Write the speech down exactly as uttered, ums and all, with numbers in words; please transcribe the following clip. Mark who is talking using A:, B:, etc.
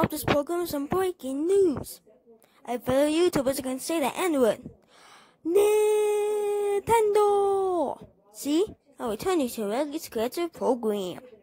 A: stop this program with some breaking news. A fellow YouTubers can say the N-word. Nintendo! See? I'll return you to a regular scheduled program.